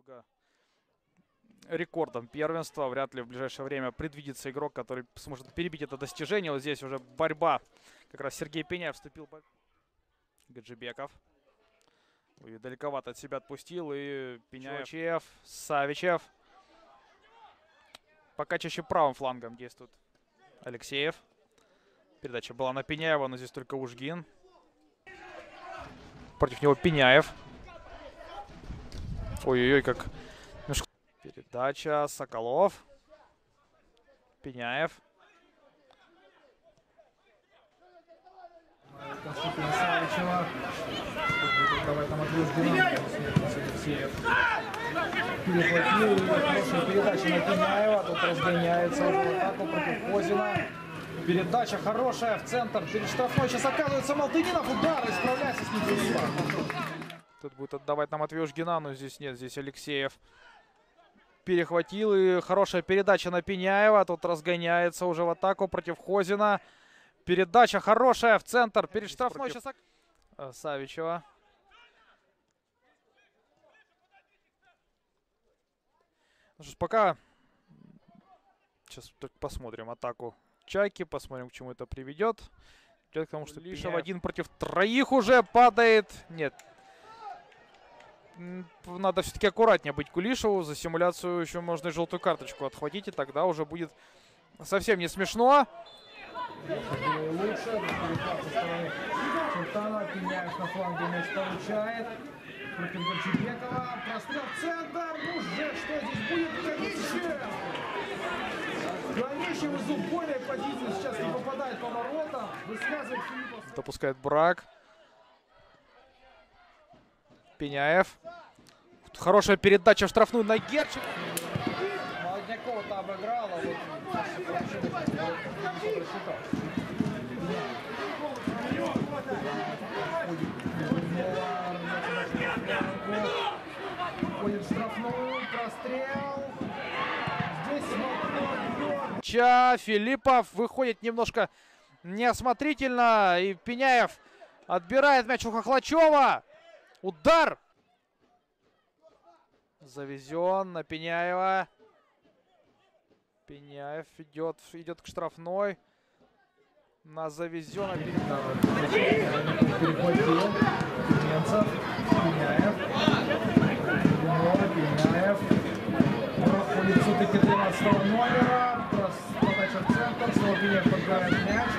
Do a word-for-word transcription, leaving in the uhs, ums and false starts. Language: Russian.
долго рекордом первенства. Вряд ли в ближайшее время предвидится игрок, который сможет перебить это достижение. Вот здесь уже борьба. Как раз Сергей Пеняев вступил. Гаджибеков. Ой, далековато от себя отпустил. И Пеняев. Чувачев, Савичев. Пока чаще правым флангом действует Алексеев. Передача была на Пеняева, но здесь только Ужгин. Против него Пеняев. Ой-ой-ой, как... Передача Соколов. Пеняев. Давай там Алексеев. Перехватил. Хорошая передача на Пеняева. Тут разгоняется в атаку против Козина. Передача хорошая в центр. Перед штрафной сейчас оказывается Малтынинов. Удар. Исправляйся с ним. Тут будет отдавать на Матвея Ужгина, но здесь нет. Здесь Алексеев перехватил. И хорошая передача на Пеняева. Тут разгоняется уже в атаку против Хозина. Передача хорошая в центр. Перед штрафной сейчас Савичева. Ну что ж, пока сейчас посмотрим атаку Чайки, посмотрим, к чему это приведет. Идет к тому, что Лишев один против троих уже падает. Нет. Надо все-таки аккуратнее быть Кулишеву. За симуляцию еще можно и желтую карточку отхватить, и тогда уже будет совсем не смешно. Лучше. Султана. Пеняев на фланге мяч получает. Против Гаджибекова. Прострел в центр. Ну же, что здесь будет? Ганищев! Ганищев из убойной позиции сейчас не попадает по воротам. Высказывает Филиппов. Допускает брак. Пеняев. Хорошая передача в штрафную на Герчик. Молоднякова-то обыграла. Вот. Уходит штрафную, прострел. Здесь Ча, Филиппов выходит немножко неосмотрительно. И Пеняев отбирает мяч у Хохлачева. Удар. Завезен на Пеняева. Пеняев идет, идет к штрафной. На завезен. Перехватил. Немцев. Пеняев. Пеняев. Проходит все-таки тринадцатого номера. Подача в центр. Снова Пеняев подбирает мяч.